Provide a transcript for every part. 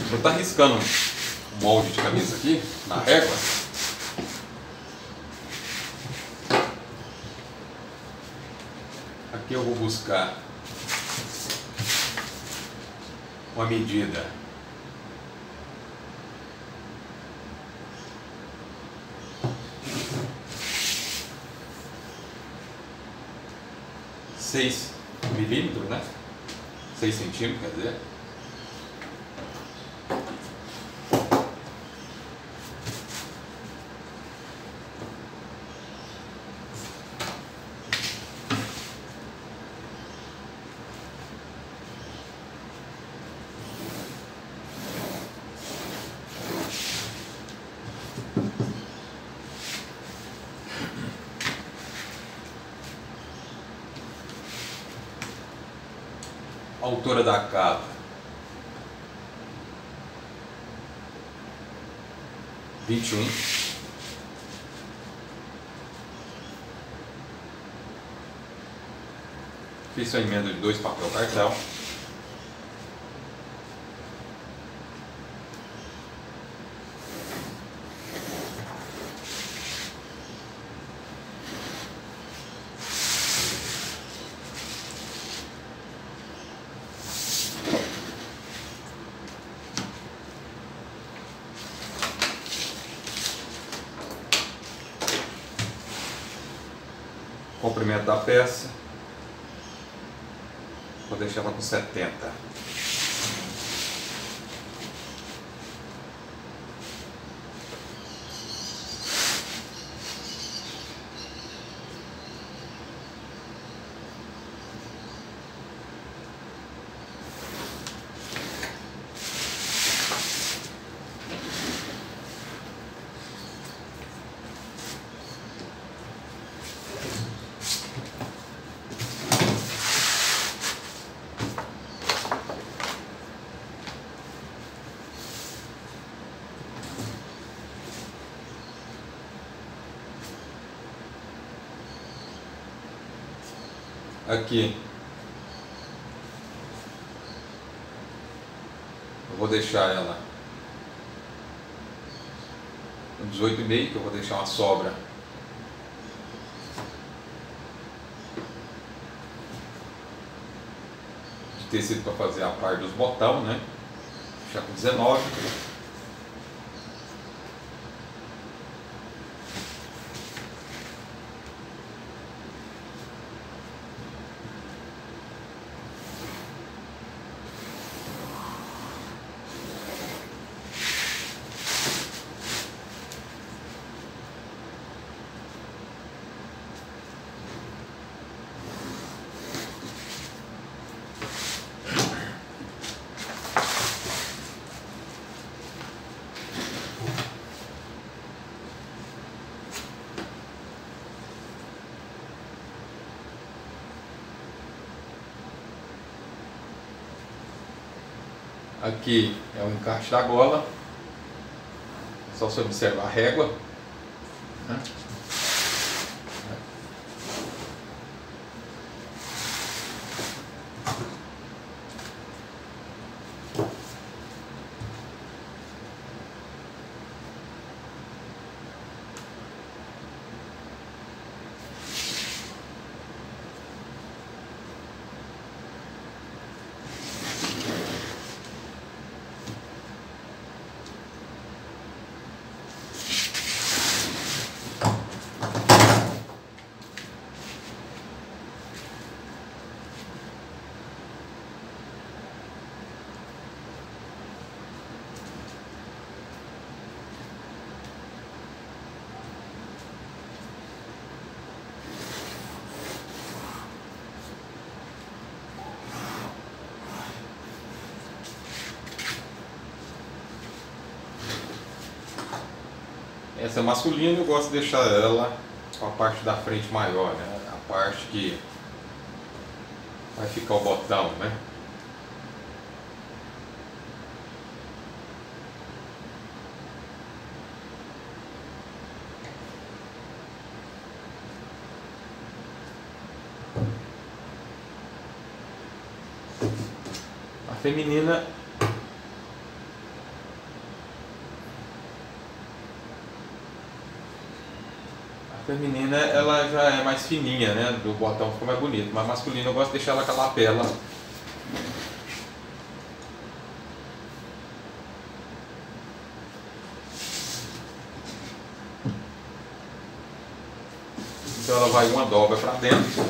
Vou estar riscando um molde de camisa aqui na régua. Aqui eu vou buscar uma medida (6 milímetros, né? 6 centímetros, quer dizer. A altura da cava 21. Fiz a emenda de 2 papel cartel. Comprimento da peça, vou deixar ela com 70. Aqui eu vou deixar ela com 18,5, que eu vou deixar uma sobra de tecido para fazer a parte dos botão, né? Deixar com 19. Aqui é o encaixe da gola, só você observar a régua, né? Essa é masculina, eu gosto de deixar ela com a parte da frente maior, né? A parte que vai ficar o botão, né? A feminina feminina ela já é mais fininha, né? Do botão fica mais bonito. Mas masculina eu gosto de deixar ela com a lapela. Então ela vai uma dobra para dentro.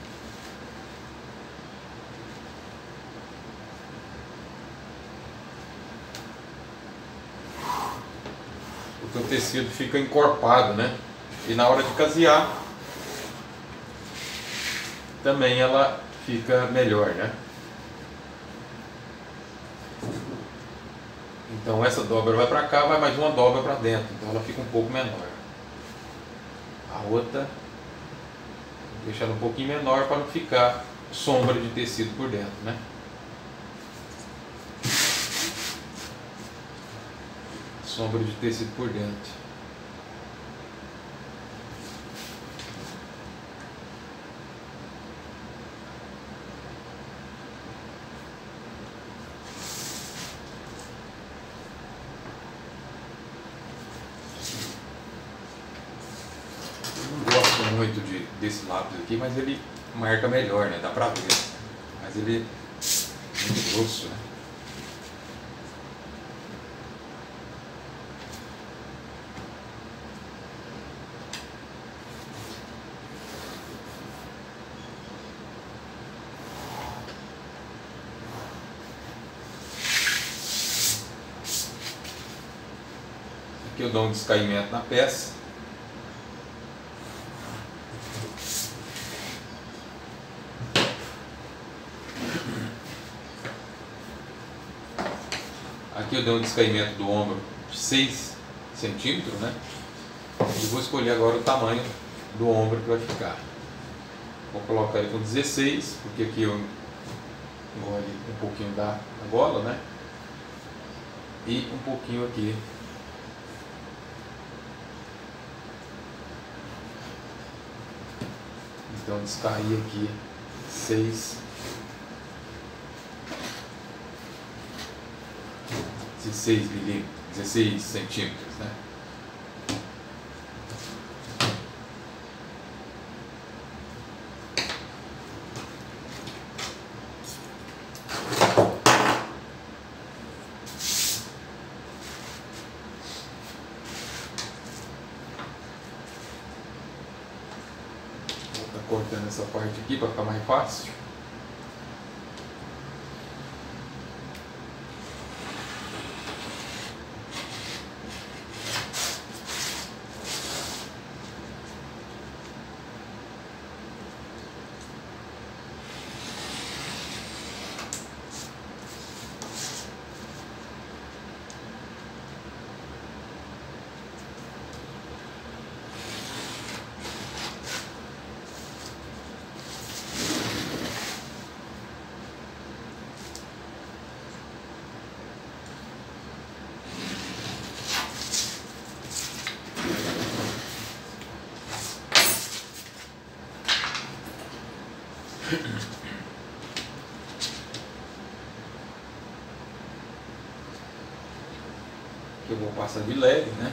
Porque o tecido fica encorpado, né? E na hora de casear também ela fica melhor, né? Então essa dobra vai para cá, vai mais uma dobra para dentro, então ela fica um pouco menor. A outra deixando um pouquinho menor para não ficar sombra de tecido por dentro, né? Sombra de tecido por dentro. Muito desse lápis aqui, mas ele marca melhor, né? Dá pra ver. Mas ele é muito grosso, né? Aqui eu dou um descaimento na peça. Aqui eu dei um descaimento do ombro de 6 centímetros, né? E vou escolher agora o tamanho do ombro que vai ficar. Vou colocar ele com 16, porque aqui eu engole um pouquinho da gola, né? E um pouquinho aqui. Então descaí aqui 16 milímetros, 16 centímetros, né? Vou estar cortando essa parte aqui para ficar mais fácil. Que eu vou passar de leve, né?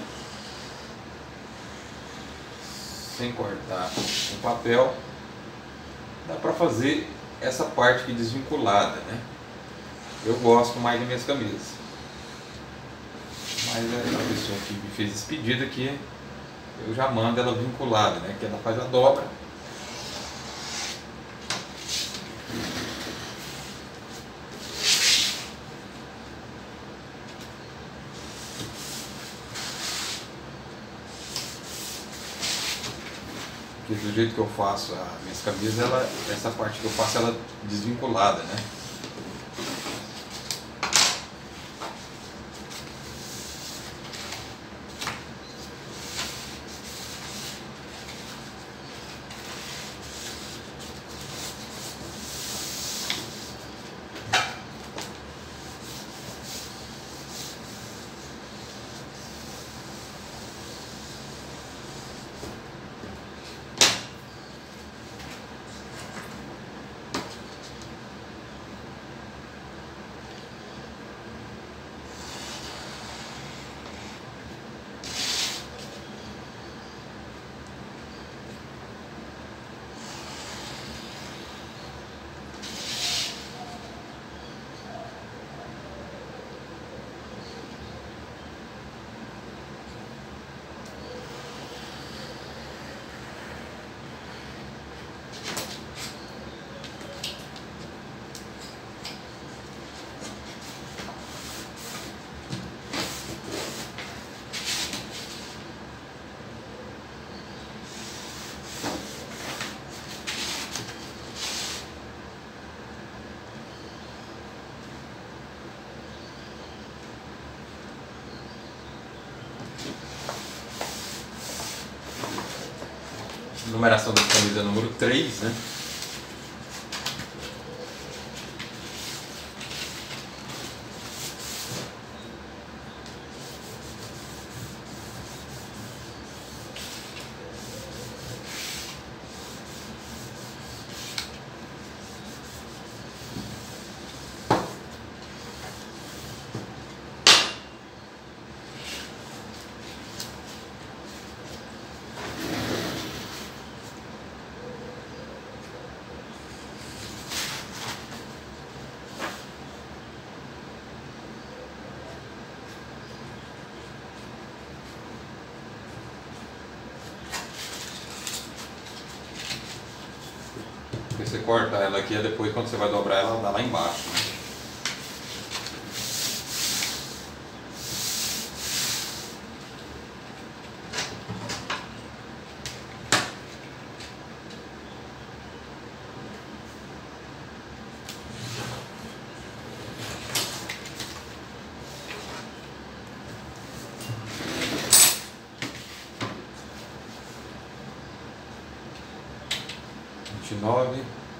Sem cortar o papel. Dá pra fazer essa parte aqui desvinculada, né? Eu gosto mais de minhas camisas. Mas a pessoa que me fez esse pedido aqui, eu já mando ela vinculada, né? Que ela faz a dobra. Porque do jeito que eu faço as minhas camisas, essa parte que eu faço ela desvinculada, né? numeração das camisas número 3, né? Porque você corta ela aqui e depois quando você vai dobrar ela dá lá embaixo, né? Nove.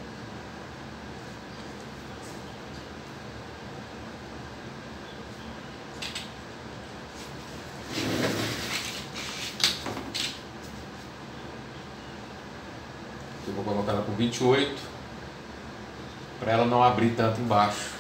Eu vou colocar ela com 28 para ela não abrir tanto embaixo.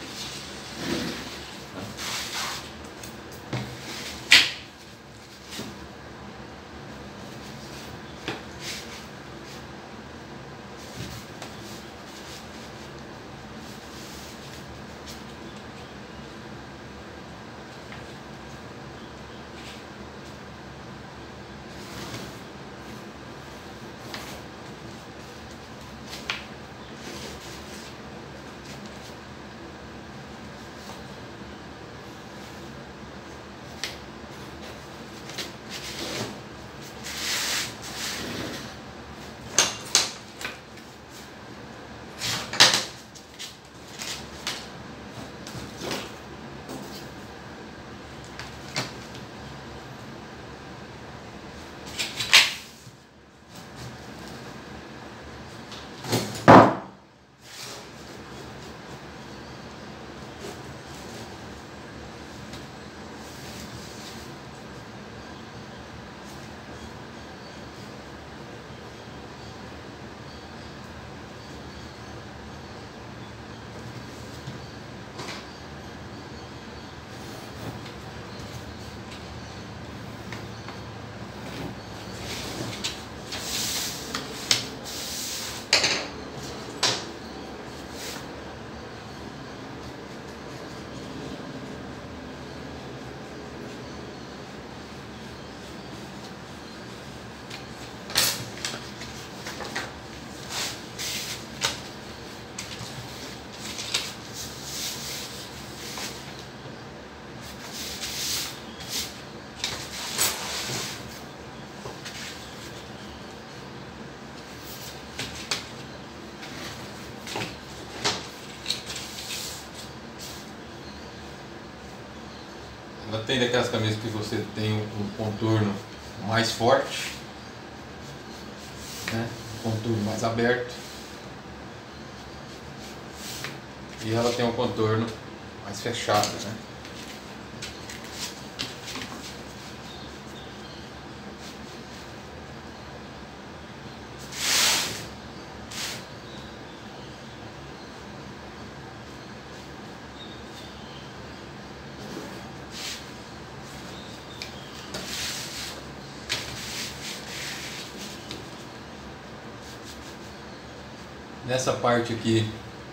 Ela tem daquelas camisas que você tem um contorno mais forte, né? Um contorno mais aberto, e ela tem um contorno mais fechado, né? Nessa parte aqui,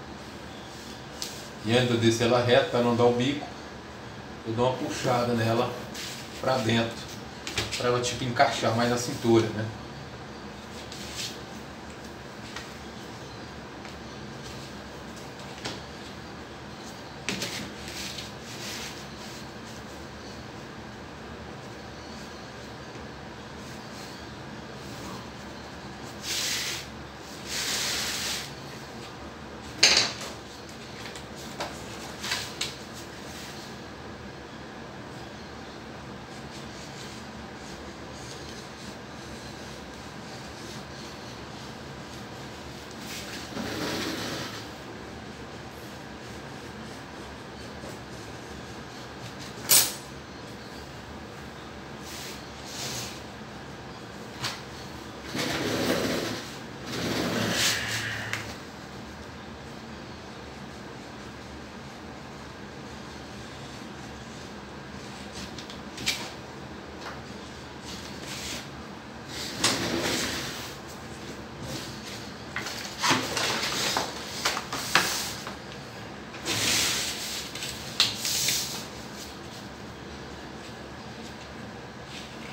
e antes de eu descer ela reta para não dar o bico, eu dou uma puxada nela para dentro, para ela tipo encaixar mais na cintura, né?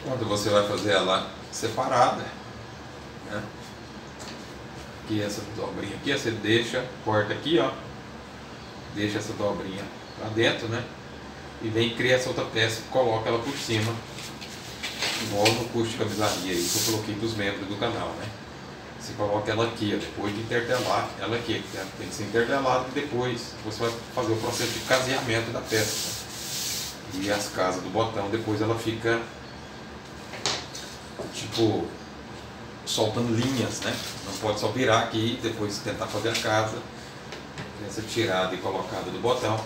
Quando você vai fazer ela separada, né? Aqui essa dobrinha aqui, você deixa, corta aqui, ó, deixa essa dobrinha lá dentro, né? E vem criar essa outra peça e coloca ela por cima, igual no curso de camisaria aí que eu coloquei para os membros do canal, né? Você coloca ela aqui, ó, depois de intertelar ela aqui, tem que ser intertelado e depois você vai fazer o processo de caseamento da peça. E as casas do botão, depois ela fica tipo soltando linhas, né? Não pode só virar aqui e depois tentar fazer a casa. Essa tirada e colocada do botão.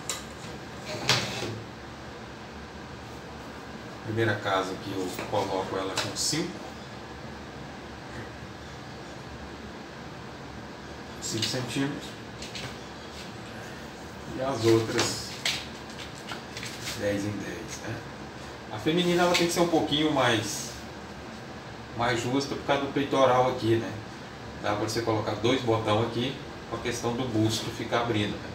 Primeira casa que eu coloco ela com 5 centímetros. E as outras 10 em 10, né? A feminina ela tem que ser um pouquinho mais justa por causa do peitoral aqui, né? Dá para você colocar 2 botões aqui com a questão do busto ficar abrindo, né?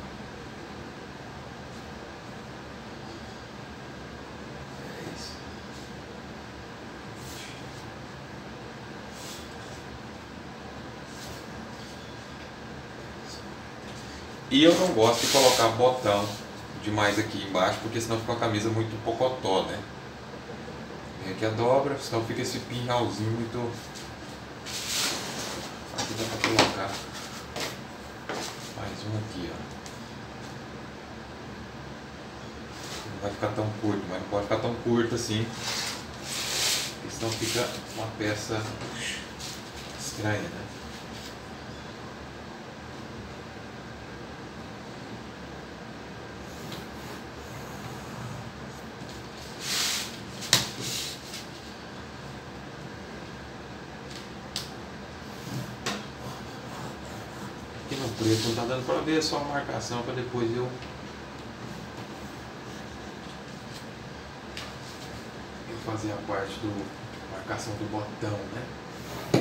É isso. E eu não gosto de colocar botão demais aqui embaixo, porque senão fica uma camisa muito pocotó, né? Vem aqui a dobra, senão fica esse pinhalzinho muito... Aqui dá pra colocar mais um aqui, ó. Não vai ficar tão curto, mas não pode ficar tão curto assim, porque senão fica uma peça estranha, né? Aqui no preto não tá dando para ver, só a marcação para depois eu fazer a parte do marcação do botão, né?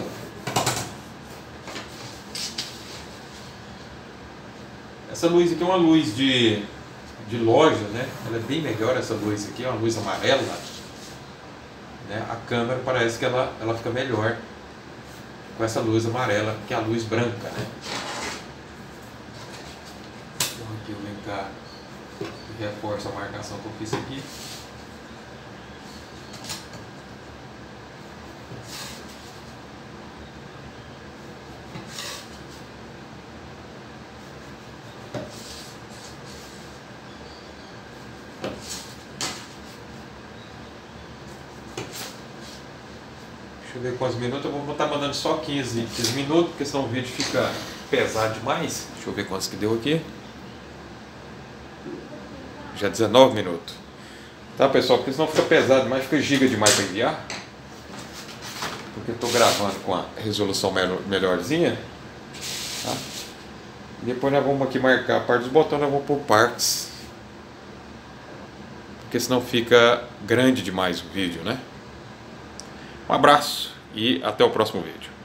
Essa luz aqui é uma luz de loja, né? Ela é bem melhor, essa luz aqui, é uma luz amarela, né? A câmera parece que ela fica melhor com essa luz amarela que a luz branca, né? Então aqui eu venho cá e reforço a marcação que eu fiz aqui. Deixa eu ver quantos minutos, eu vou estar mandando só 15 minutos, porque senão o vídeo fica pesado demais. Deixa eu ver quantos que deu aqui. Já 19 minutos. Tá, pessoal? Porque senão fica pesado demais, fica giga demais para enviar. Porque eu estou gravando com a resolução melhorzinha. Tá? E depois nós vamos aqui marcar a parte dos botões, nós vamos por partes. Porque senão fica grande demais o vídeo, né? Um abraço e até o próximo vídeo.